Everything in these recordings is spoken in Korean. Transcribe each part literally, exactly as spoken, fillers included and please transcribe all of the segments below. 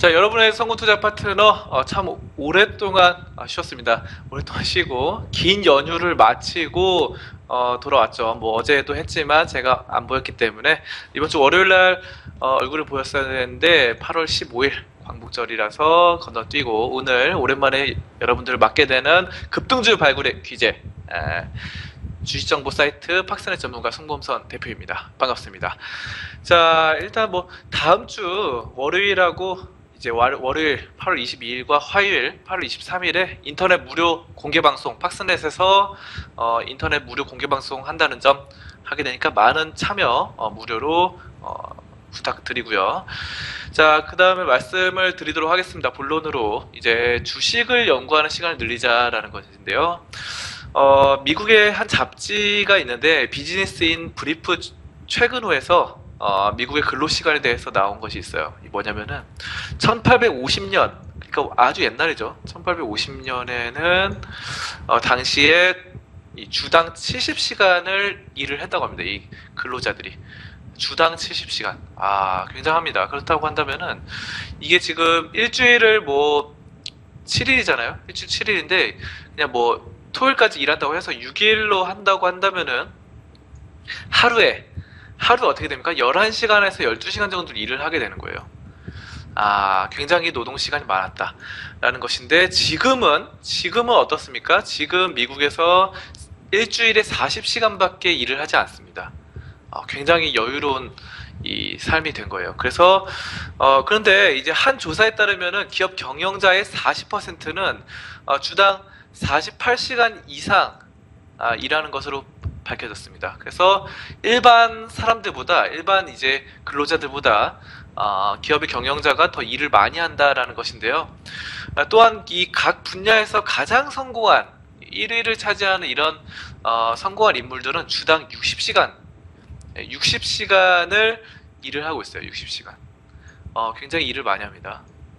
자, 여러분의 성공 투자 파트너 어, 참 오랫동안 아, 쉬었습니다. 오랫동안 쉬고 긴 연휴를 마치고 어, 돌아왔죠. 뭐 어제도 했지만 제가 안 보였기 때문에 이번 주 월요일 날 어, 얼굴을 보였어야 되는데 팔월 십오일 광복절이라서 건너뛰고 오늘 오랜만에 여러분들을 맞게 되는 급등주 발굴의 귀재 에, 주식정보 사이트 팍스넷 전문가 송범선 대표입니다. 반갑습니다. 자, 일단 뭐 다음 주 월요일하고 이제 월, 월요일 팔월 이십이일과 화요일 팔월 이십삼일에 인터넷 무료 공개 방송 팍스넷에서 어, 인터넷 무료 공개 방송 한다는 점 하게 되니까 많은 참여 어, 무료로 어, 부탁드리고요. 자, 그 다음에 말씀을 드리도록 하겠습니다. 본론으로 이제 주식을 연구하는 시간을 늘리자라는 것인데요. 어, 미국의 한 잡지가 있는데 비즈니스인 브리프 최근호에서 어, 미국의 근로시간에 대해서 나온 것이 있어요. 뭐냐면은 천팔백오십년, 그러니까 아주 옛날이죠. 천팔백오십년에는 어, 당시에 이 주당 칠십 시간을 일을 했다고 합니다. 이 근로자들이 주당 칠십 시간. 아, 굉장합니다. 그렇다고 한다면은 이게 지금 일주일을 뭐 칠일이잖아요. 일주일 칠일인데 그냥 뭐 토요일까지 일한다고 해서 육일로 한다고 한다면은 하루에 하루 어떻게 됩니까? 열한 시간에서 열두 시간 정도 일을 하게 되는 거예요. 아, 굉장히 노동 시간이 많았다 라는 것인데 지금은 지금은 어떻습니까? 지금 미국에서 일주일에 사십 시간밖에 일을 하지 않습니다. 어, 굉장히 여유로운 이 삶이 된 거예요. 그래서 어, 그런데 이제 한 조사에 따르면은 기업 경영자의 사십 퍼센트는 어, 주당 사십팔 시간 이상 아, 일하는 것으로 밝혀졌습니다. 그래서 일반 사람들보다 일반 이제 근로자들보다 어, 기업의 경영자가 더 일을 많이 한다라는 것인데요. 아, 또한 이 각 분야에서 가장 성공한 일 위를 차지하는 이런 어, 성공한 인물들은 주당 육십 시간 육십 시간을 일을 하고 있어요. 육십 시간. 어, 굉장히 일을 많이 합니다.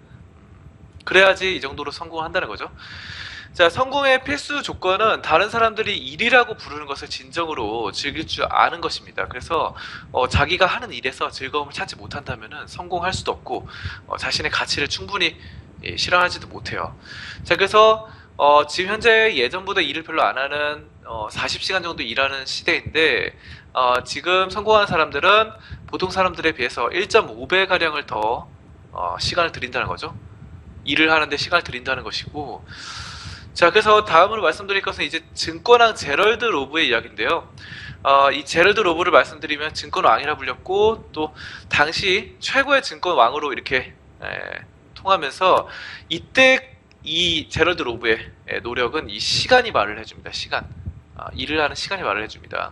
그래야지 이 정도로 성공한다는 거죠. 자, 성공의 필수 조건은 다른 사람들이 일이라고 부르는 것을 진정으로 즐길 줄 아는 것입니다. 그래서 어, 자기가 하는 일에서 즐거움을 찾지 못한다면 성공할 수도 없고 어, 자신의 가치를 충분히 예, 실현하지도 못해요. 자, 그래서 어, 지금 현재 예전보다 일을 별로 안 하는 어, 사십 시간 정도 일하는 시대인데 어, 지금 성공하는 사람들은 보통 사람들에 비해서 일 점 오 배 가량을 더 어, 시간을 들인다는 거죠. 일을 하는데 시간을 들인다는 것이고, 자, 그래서 다음으로 말씀드릴 것은 이제 증권왕 제럴드 로브의 이야기인데요. 어, 이 제럴드 로브를 말씀드리면 증권왕이라 불렸고 또 당시 최고의 증권왕으로 이렇게 에, 통하면서 이때 이 제럴드 로브의 노력은 이 시간이 말을 해줍니다. 시간. 아, 일을 하는 시간이 말을 해줍니다.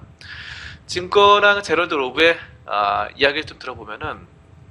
증권왕 제럴드 로브의 아, 이야기를 좀 들어보면은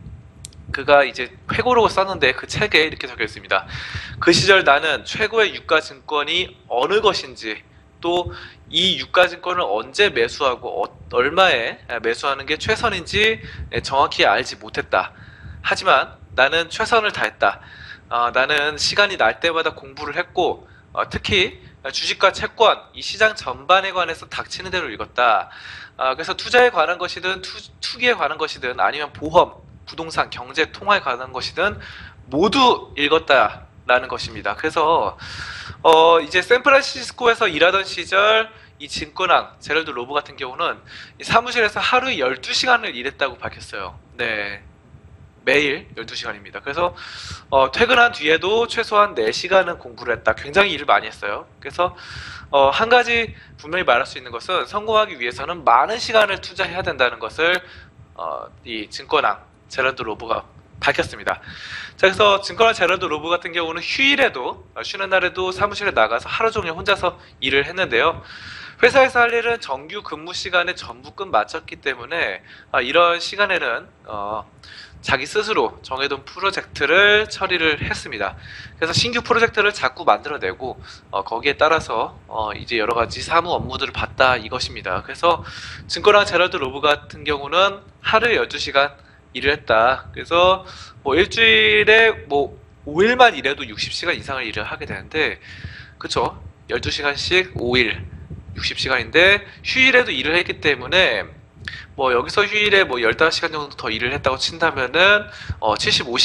그가 이제 회고록을 썼는데 그 책에 이렇게 적혀 있습니다. 그 시절 나는 최고의 유가 증권이 어느 것인지 또 이 유가 증권을 언제 매수하고 어, 얼마에 매수하는 게 최선인지 정확히 알지 못했다. 하지만 나는 최선을 다했다. 어, 나는 시간이 날 때마다 공부를 했고 어, 특히 주식과 채권, 이 시장 전반에 관해서 닥치는 대로 읽었다. 어, 그래서 투자에 관한 것이든 투, 투기에 관한 것이든 아니면 보험, 부동산, 경제, 통화에 관한 것이든 모두 읽었다라는 것입니다. 그래서 어, 이제 샌프란시스코에서 일하던 시절 이 증권왕 제럴드 로브 같은 경우는 이 사무실에서 하루에 열두 시간을 일했다고 밝혔어요. 네. 매일 열두 시간입니다. 그래서 어, 퇴근한 뒤에도 최소한 네 시간은 공부를 했다. 굉장히 일을 많이 했어요. 그래서 어, 한 가지 분명히 말할 수 있는 것은 성공하기 위해서는 많은 시간을 투자해야 된다는 것을 어, 이 증권왕 제럴드 로브가 밝혔습니다. 자, 그래서 증권왕 제럴드 로브 같은 경우는 휴일에도 어, 쉬는 날에도 사무실에 나가서 하루 종일 혼자서 일을 했는데요. 회사에서 할 일은 정규 근무 시간에 전부 끝 마쳤기 때문에 어, 이런 시간에는 어, 자기 스스로 정해둔 프로젝트를 처리를 했습니다. 그래서 신규 프로젝트를 자꾸 만들어내고 어, 거기에 따라서 어, 이제 여러 가지 사무 업무들을 봤다 이것입니다. 그래서 증권왕 제럴드 로브 같은 경우는 하루에 열두 시간 일을 했다. 그래서 뭐 일주일에 뭐 오 일만 일해도 육십 시간 이상을 일을 하게 되는데, 그쵸? 열두 시간씩 오 일 육십 시간인데 휴일에도 일을 했기 때문에 뭐 여기서 휴일에 뭐 열다섯 시간 정도 더 일을 했다고 친다면은 어 칠십오 시간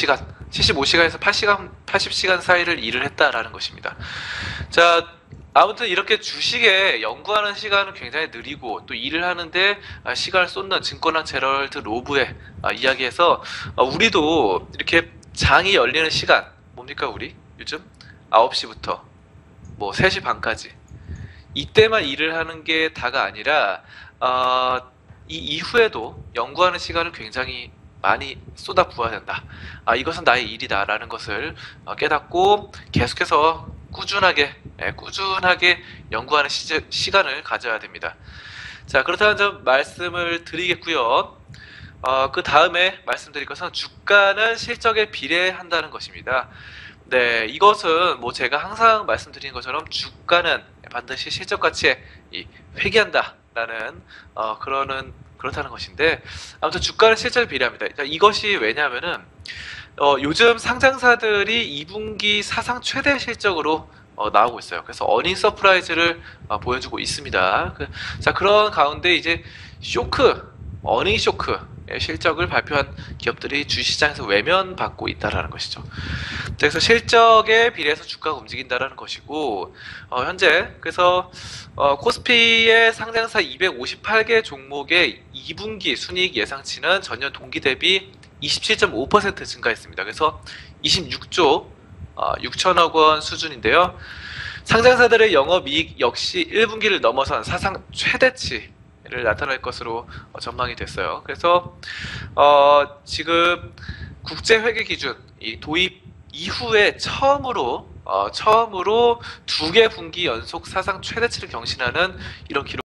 칠십오 시간에서 팔십 시간, 팔십 시간 사이를 일을 했다라는 것입니다. 자, 아무튼 이렇게 주식에 연구하는 시간은 굉장히 느리고 또 일을 하는데 시간을 쏟는 증권왕 제럴드 로브의 이야기에서 우리도 이렇게 장이 열리는 시간 뭡니까 우리? 요즘 아홉 시부터 뭐 세 시 반까지 이때만 일을 하는 게 다가 아니라 어, 이 이후에도 연구하는 시간을 굉장히 많이 쏟아부어야 된다. 아, 이것은 나의 일이다라는 것을 깨닫고 계속해서 꾸준하게 예, 꾸준하게 연구하는 시, 시간을 가져야 됩니다. 자, 그렇다는 점 말씀을 드리겠고요. 어, 그 다음에 말씀드릴 것은 주가는 실적에 비례한다는 것입니다. 네, 이것은 뭐 제가 항상 말씀드리는 것처럼 주가는 반드시 실적 가치에 이, 회귀한다라는 어, 그러는 그렇다는 것인데 아무튼 주가는 실적에 비례합니다. 자, 이것이 왜냐하면은 어, 요즘 상장사들이 이 분기 사상 최대 실적으로 어, 나오고 있어요. 그래서 어닝 서프라이즈를 어, 보여주고 있습니다. 그, 자, 그런 가운데 이제 쇼크, 어닝 쇼크 실적을 발표한 기업들이 주시장에서 외면받고 있다라는 것이죠. 그래서 실적에 비례해서 주가가 움직인다라는 것이고 어, 현재 그래서 어, 코스피의 상장사 이백오십팔 개 종목의 이 분기 순이익 예상치는 전년 동기 대비 이십칠 점 오 퍼센트 증가했습니다. 그래서 이십육 조 어, 육천억 원 수준인데요. 상장사들의 영업이익 역시 일 분기를 넘어선 사상 최대치를 나타낼 것으로 어, 전망이 됐어요. 그래서 어, 지금 국제회계 기준 이 도입 이후에 처음으로 어, 처음으로 두 개 분기 연속 사상 최대치를 경신하는 이런 기록